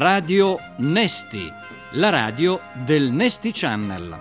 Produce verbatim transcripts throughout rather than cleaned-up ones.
Radio Nesti, la radio del Nesti Channel.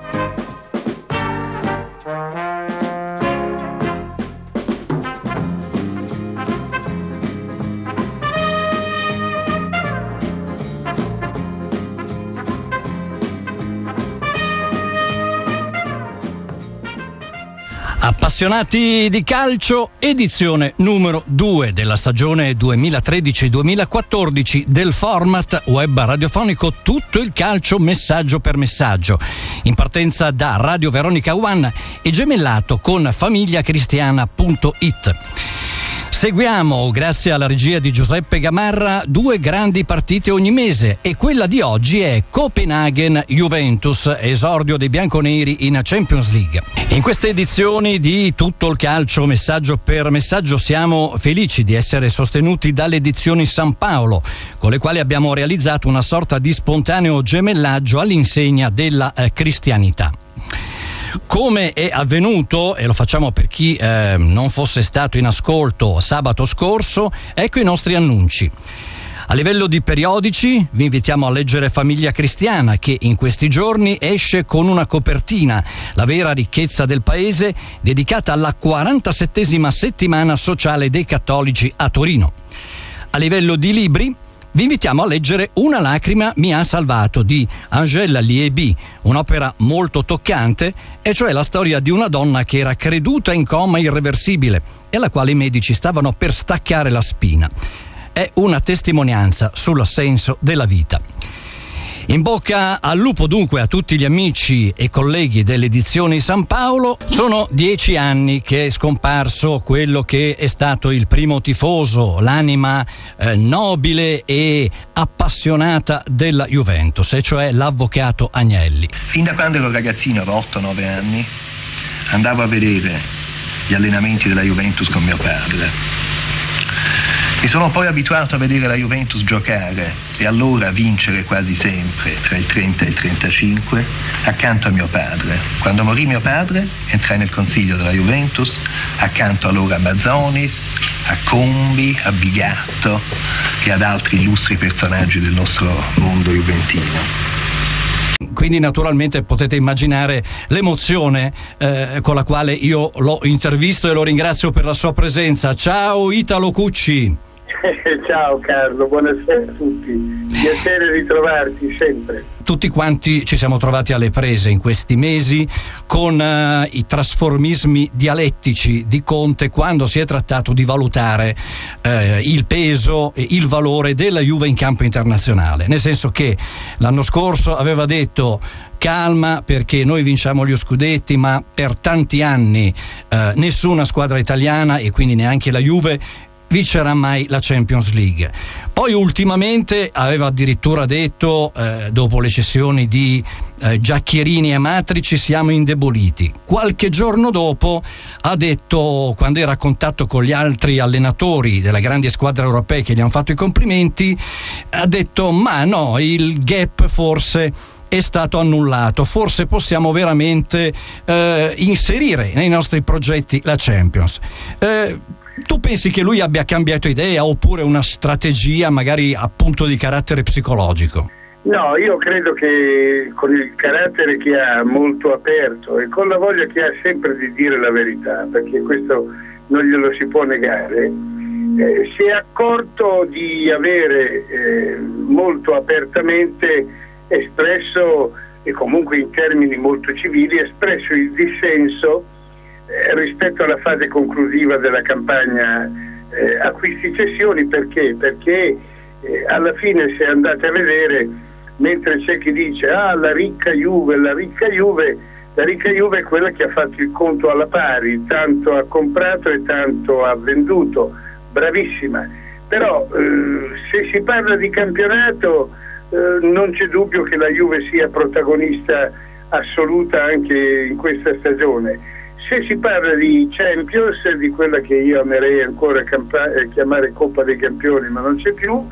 Appassionati di calcio, edizione numero due della stagione duemilatredici duemilaquattordici del format web radiofonico Tutto il calcio messaggio per messaggio, in partenza da Radio Veronica One e gemellato con famiglia-cristiana punto it. Seguiamo, grazie alla regia di Giuseppe Gamarra, due grandi partite ogni mese e quella di oggi è Copenaghen-Juventus, esordio dei bianconeri in Champions League. In queste edizioni di Tutto il calcio messaggio per messaggio siamo felici di essere sostenuti dalle edizioni San Paolo, con le quali abbiamo realizzato una sorta di spontaneo gemellaggio all'insegna della eh, cristianità. Come è avvenuto, e lo facciamo per chi eh, non fosse stato in ascolto sabato scorso, ecco i nostri annunci. A livello di periodici vi invitiamo a leggere Famiglia Cristiana, che in questi giorni esce con una copertina, La vera ricchezza del paese, dedicata alla quarantasettesima settimana sociale dei cattolici a Torino. A livello di libri vi invitiamo a leggere Una lacrima mi ha salvato di Angèle Liéby, un'opera molto toccante, e cioè la storia di una donna che era creduta in coma irreversibile e alla quale i medici stavano per staccare la spina. È una testimonianza sul senso della vita. In bocca al lupo dunque a tutti gli amici e colleghi delle edizioni San Paolo. Sono dieci anni che è scomparso quello che è stato il primo tifoso, l'anima eh, nobile e appassionata della Juventus, e cioè l'avvocato Agnelli. Fin da quando ero ragazzino, avevo otto nove anni, andavo a vedere gli allenamenti della Juventus con mio padre. Mi sono poi abituato a vedere la Juventus giocare e allora vincere quasi sempre, tra il trenta e il trentacinque, accanto a mio padre. Quando morì mio padre, entrai nel consiglio della Juventus, accanto allora a Mazzonis, a Combi, a Bigatto e ad altri illustri personaggi del nostro mondo juventino. Quindi naturalmente potete immaginare l'emozione eh, con la quale io l'ho intervisto e lo ringrazio per la sua presenza. Ciao Italo Cucci. Ciao Carlo, buonasera a tutti, piacere ritrovarti sempre. Tutti quanti ci siamo trovati alle prese in questi mesi con uh, i trasformismi dialettici di Conte quando si è trattato di valutare uh, il peso e il valore della Juve in campo internazionale, nel senso che l'anno scorso aveva detto calma perché noi vinciamo gli scudetti, ma per tanti anni uh, nessuna squadra italiana e quindi neanche la Juve vincerà mai la Champions League. Poi ultimamente aveva addirittura detto, eh, dopo le cessioni di eh, Giacchierini e Matri, ci siamo indeboliti. Qualche giorno dopo ha detto, quando era a contatto con gli altri allenatori delle grandi squadre europee che gli hanno fatto i complimenti, ha detto ma no, il gap forse è stato annullato, forse possiamo veramente eh, inserire nei nostri progetti la Champions. Eh, Tu pensi che lui abbia cambiato idea oppure una strategia magari appunto di carattere psicologico? No, io credo che con il carattere che ha molto aperto e con la voglia che ha sempre di dire la verità, perché questo non glielo si può negare, eh, si è accorto di avere eh, molto apertamente espresso, e comunque in termini molto civili, espresso il dissenso Eh, rispetto alla fase conclusiva della campagna eh, acquisti-cessioni. Perché? Perché eh, alla fine, se andate a vedere, mentre c'è chi dice ah la ricca Juve, la ricca Juve, la ricca Juve è quella che ha fatto il conto alla pari, tanto ha comprato e tanto ha venduto, bravissima. Però eh, se si parla di campionato eh, non c'è dubbio che la Juve sia protagonista assoluta anche in questa stagione. Se si parla di Champions, di quella che io amerei ancora campa- chiamare Coppa dei Campioni, ma non c'è più,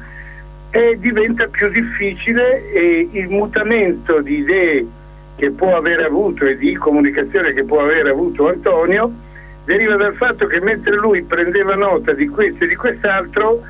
e diventa più difficile, e il mutamento di idee che può aver avuto e di comunicazione che può aver avuto Antonio deriva dal fatto che mentre lui prendeva nota di questo e di quest'altro,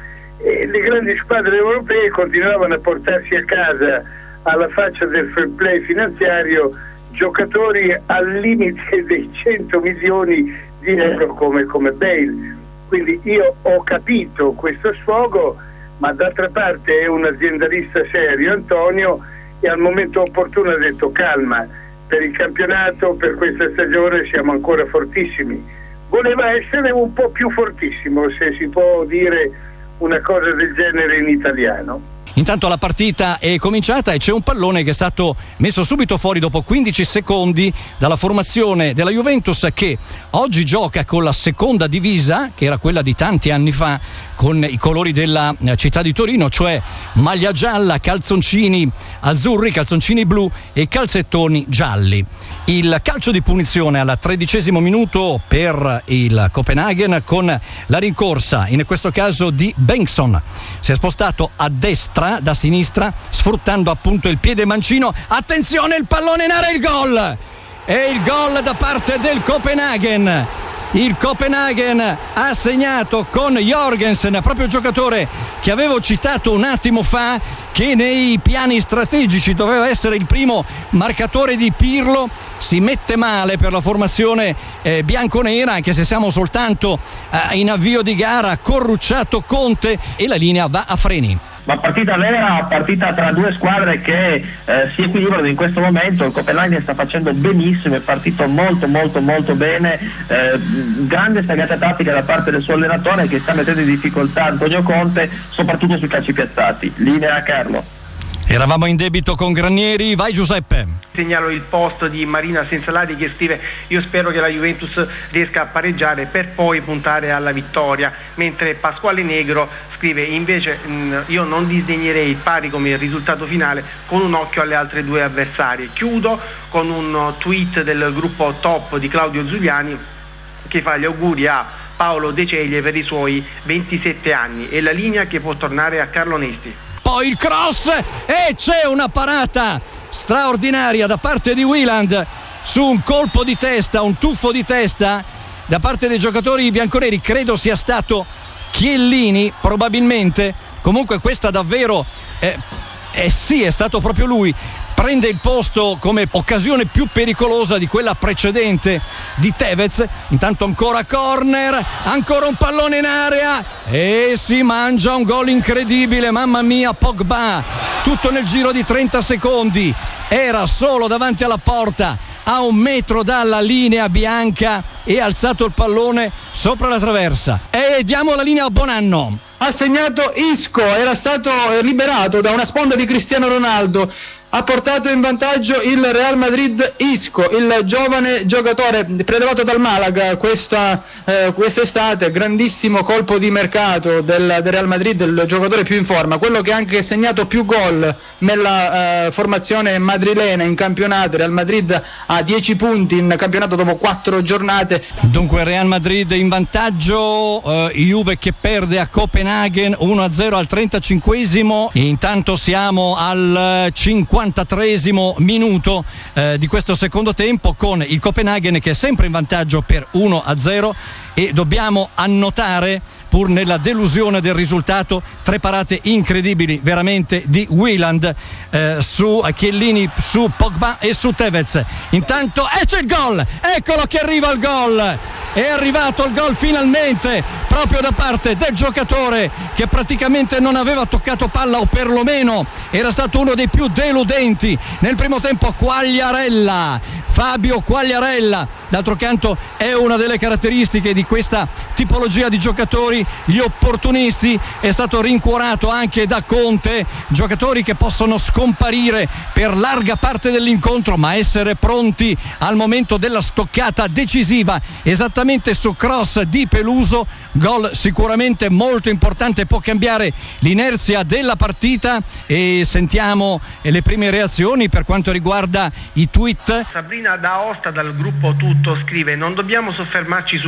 E le grandi squadre europee continuavano a portarsi a casa, alla faccia del fair play finanziario, giocatori al limite dei cento milioni di euro come, come Bale. Quindi io ho capito questo sfogo, ma d'altra parte è un aziendalista serio, Antonio, e al momento opportuno ha detto calma, per il campionato, per questa stagione siamo ancora fortissimi. Voleva essere un po' più fortissimo, se si può dire una cosa del genere in italiano. Intanto la partita è cominciata e c'è un pallone che è stato messo subito fuori dopo quindici secondi dalla formazione della Juventus, che oggi gioca con la seconda divisa, che era quella di tanti anni fa, con i colori della città di Torino, cioè maglia gialla, calzoncini azzurri, calzoncini blu e calzettoni gialli. Il calcio di punizione al tredicesimo minuto per il Copenaghen, con la rincorsa in questo caso di Bengtsson. Si è spostato a destra da sinistra, sfruttando appunto il piede mancino. Attenzione, il pallone in area, il gol! E il gol da parte del Copenaghen. Il Copenaghen ha segnato con Jorgensen, proprio il giocatore che avevo citato un attimo fa, che nei piani strategici doveva essere il primo marcatore di Pirlo. Si mette male per la formazione eh, bianconera, anche se siamo soltanto eh, in avvio di gara. Corrucciato Conte e la linea va a freni. Ma partita vera, partita tra due squadre che eh, si equilibrano in questo momento. Il Copenaghen sta facendo benissimo, è partito molto molto molto bene, eh, grande sagata tattica da parte del suo allenatore, che sta mettendo in difficoltà Antonio Conte, soprattutto sui calci piazzati. Linea a Carlo. Eravamo in debito con Granieri, vai Giuseppe. Segnalo il post di Marina Sensalati che scrive: io spero che la Juventus riesca a pareggiare per poi puntare alla vittoria, mentre Pasquale Negro scrive: invece mh, io non disdegnerei il pari come risultato finale, con un occhio alle altre due avversarie. Chiudo con un tweet del gruppo Top di Claudio Giuliani, che fa gli auguri a Paolo De Ceglie per i suoi ventisette anni, e la linea che può tornare a Carlo Nesti. Poi il cross e c'è una parata straordinaria da parte di Wieland su un colpo di testa, un tuffo di testa da parte dei giocatori bianconeri. Credo sia stato Chiellini, probabilmente. Comunque questa davvero eh, eh sì, è stato proprio lui. Prende il posto come occasione più pericolosa di quella precedente di Tevez. Intanto ancora corner, ancora un pallone in area e si mangia un gol incredibile. Mamma mia, Pogba, tutto nel giro di trenta secondi, era solo davanti alla porta, a un metro dalla linea bianca, e ha alzato il pallone sopra la traversa. E diamo la linea a Bonanno. Ha segnato Isco, era stato liberato da una sponda di Cristiano Ronaldo. Ha portato in vantaggio il Real Madrid Isco, il giovane giocatore prelevato dal Malaga questa eh, quest'estate. Grandissimo colpo di mercato del, del Real Madrid, il giocatore più in forma, quello che ha anche segnato più gol nella eh, formazione madrilena in campionato. Real Madrid ha dieci punti in campionato dopo quattro giornate. Dunque Real Madrid in vantaggio, eh, Juve che perde a Copenaghen uno a zero al trentacinquesimo. Intanto siamo al cinquantatreesimo minuto eh, di questo secondo tempo, con il Copenaghen che è sempre in vantaggio per uno a zero, e dobbiamo annotare, pur nella delusione del risultato, tre parate incredibili veramente di Wieland eh, su Chiellini, su Pogba e su Tevez. Intanto e eh, c'è il gol, eccolo che arriva il gol, è arrivato il gol finalmente, proprio da parte del giocatore che praticamente non aveva toccato palla, o perlomeno era stato uno dei più deludenti nel primo tempo. Quagliarella, Fabio Quagliarella, d'altro canto è una delle caratteristiche di questa tipologia di giocatori, gli opportunisti. È stato rincuorato anche da Conte, giocatori che possono scomparire per larga parte dell'incontro ma essere pronti al momento della stoccata decisiva, esattamente su cross di Peluso. Gol sicuramente molto importante, può cambiare l'inerzia della partita, e sentiamo le prime reazioni per quanto riguarda i tweet. Sabrina da Aosta dal gruppo Tutto scrive: non dobbiamo soffermarci sull'uno a uno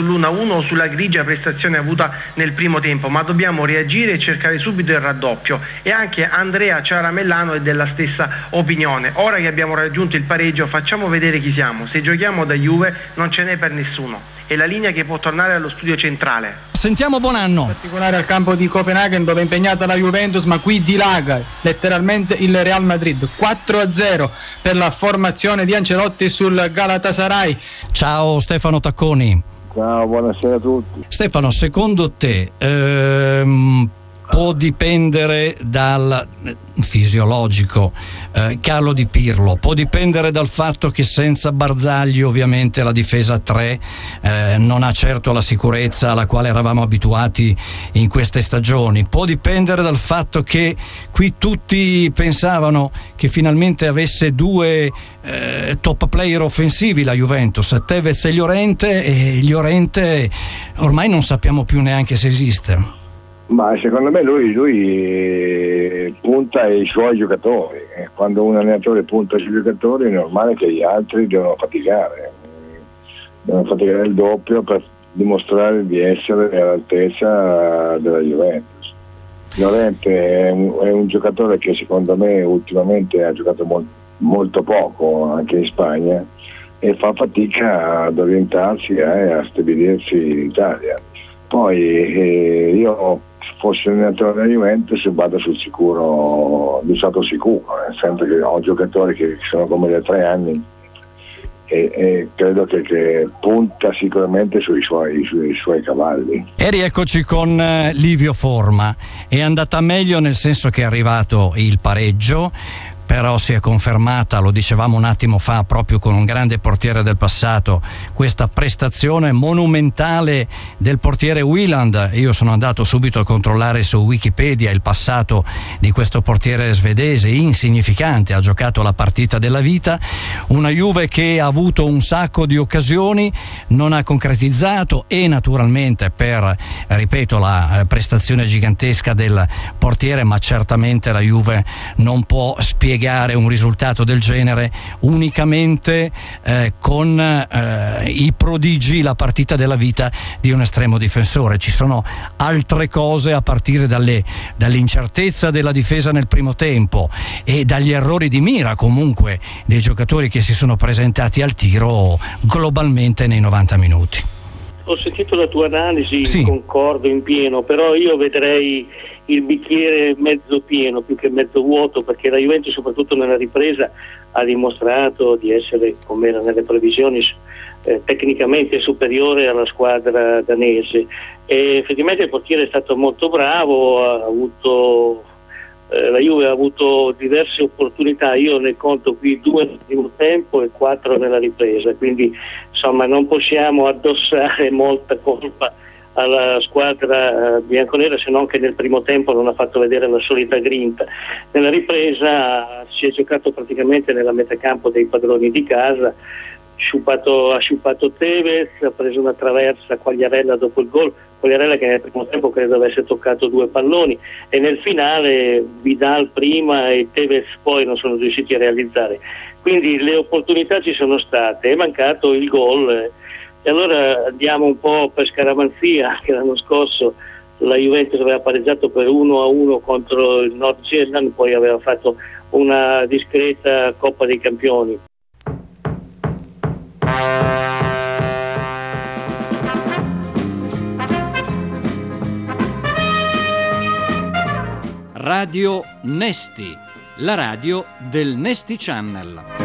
uno sulla grigia prestazione avuta nel primo tempo, ma dobbiamo reagire e cercare subito il raddoppio, e anche Andrea Ciaramellano è della stessa opinione. Ora che abbiamo raggiunto il pareggio facciamo vedere chi siamo, se giochiamo da Juve non ce n'è per nessuno. È la linea che può tornare allo studio centrale. Sentiamo Bonanno. In particolare al campo di Copenaghen, dove è impegnata la Juventus, ma qui dilaga letteralmente il Real Madrid. quattro a zero per la formazione di Ancelotti sul Galatasaray. Ciao Stefano Tacconi. Ciao, buonasera a tutti. Stefano, secondo te ehm, può dipendere dal fisiologico eh, calo di Pirlo, può dipendere dal fatto che senza Barzagli ovviamente la difesa a tre eh, non ha certo la sicurezza alla quale eravamo abituati in queste stagioni, può dipendere dal fatto che qui tutti pensavano che finalmente avesse due eh, top player offensivi la Juventus, Tevez e Llorente, e Llorente ormai non sappiamo più neanche se esiste. Ma secondo me lui, lui punta ai suoi giocatori. Quando un allenatore punta ai suoi giocatori è normale che gli altri devono faticare, devono faticare il doppio per dimostrare di essere all'altezza della Juventus. Llorente è un, è un giocatore che secondo me ultimamente ha giocato mol, molto poco anche in Spagna e fa fatica ad orientarsi e a stabilirsi in Italia. Poi eh, io fossi allenatore della Juventus vado sul sicuro, di stato sicuro, nel senso che ho giocatori che sono come da tre anni e, e credo che, che punta sicuramente sui suoi, sui suoi cavalli. E rieccoci con eh, Livio Forma. È andata meglio nel senso che è arrivato il pareggio, però si è confermata, lo dicevamo un attimo fa, proprio con un grande portiere del passato, questa prestazione monumentale del portiere Wieland. Io sono andato subito a controllare su Wikipedia il passato di questo portiere svedese, insignificante, ha giocato la partita della vita, una Juve che ha avuto un sacco di occasioni, non ha concretizzato, e naturalmente per, ripeto, la prestazione gigantesca del portiere, ma certamente la Juve non può spiegare un risultato del genere unicamente eh, con eh, i prodigi, la partita della vita di un estremo difensore. Ci sono altre cose, a partire dalle, dall'incertezza della difesa nel primo tempo e dagli errori di mira comunque dei giocatori che si sono presentati al tiro globalmente nei novanta minuti. Ho sentito la tua analisi, sì. Concordo in pieno, però io vedrei il bicchiere mezzo pieno più che mezzo vuoto, perché la Juventus soprattutto nella ripresa ha dimostrato di essere, come era nelle previsioni, eh, tecnicamente superiore alla squadra danese, e effettivamente il portiere è stato molto bravo, ha avuto eh, la Juve ha avuto diverse opportunità, io ne conto qui due nel primo tempo e quattro nella ripresa, quindi insomma non possiamo addossare molta colpa alla squadra bianconera, se non che nel primo tempo non ha fatto vedere la solita grinta. Nella ripresa si è giocato praticamente nella metà campo dei padroni di casa, sciupato, ha sciupato Tevez, ha preso una traversa Quagliarella dopo il gol, Quagliarella che nel primo tempo credo avesse toccato due palloni, e nel finale Vidal prima e Tevez poi non sono riusciti a realizzare. Quindi le opportunità ci sono state, è mancato il gol. E allora andiamo un po' per scaramanzia, che l'anno scorso la Juventus aveva pareggiato per uno a uno contro il Nordjylland, poi aveva fatto una discreta Coppa dei Campioni. Radio Nesti, la radio del Nesti Channel.